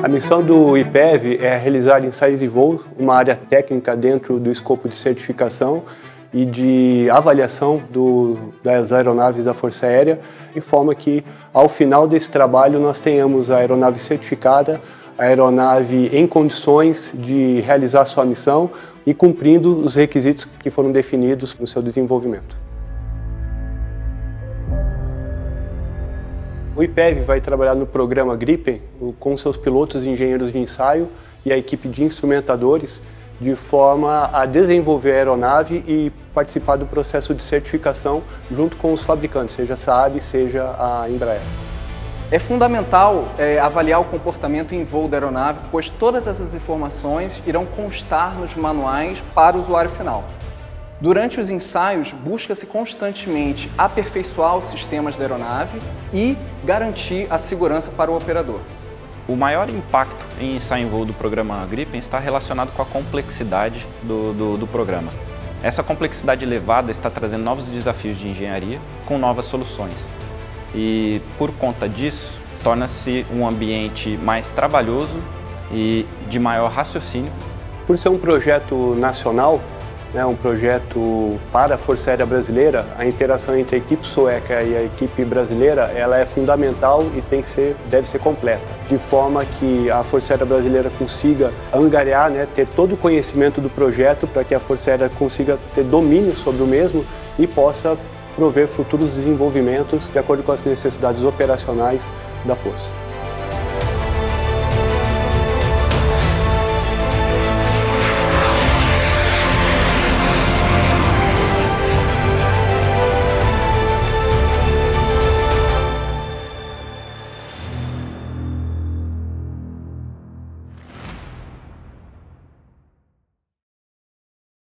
A missão do IPEV é realizar ensaios de voo, uma área técnica dentro do escopo de certificação e de avaliação das aeronaves da Força Aérea, de forma que, ao final desse trabalho, nós tenhamos a aeronave certificada, a aeronave em condições de realizar sua missão e cumprindo os requisitos que foram definidos no seu desenvolvimento. O IPEV vai trabalhar no programa Gripen com seus pilotos e engenheiros de ensaio e a equipe de instrumentadores, de forma a desenvolver a aeronave e participar do processo de certificação junto com os fabricantes, seja a Saab, seja a Embraer. É fundamental avaliar o comportamento em voo da aeronave, pois todas essas informações irão constar nos manuais para o usuário final. Durante os ensaios, busca-se constantemente aperfeiçoar os sistemas da aeronave e garantir a segurança para o operador. O maior impacto em ensaio em voo do programa Gripen está relacionado com a complexidade do programa. Essa complexidade elevada está trazendo novos desafios de engenharia com novas soluções. E, por conta disso, torna-se um ambiente mais trabalhoso e de maior raciocínio. Por ser um projeto nacional, um projeto para a Força Aérea Brasileira, a interação entre a equipe sueca e a equipe brasileira ela é fundamental e deve ser completa, de forma que a Força Aérea Brasileira consiga angariar, ter todo o conhecimento do projeto para que a Força Aérea consiga ter domínio sobre o mesmo e possa prover futuros desenvolvimentos de acordo com as necessidades operacionais da Força.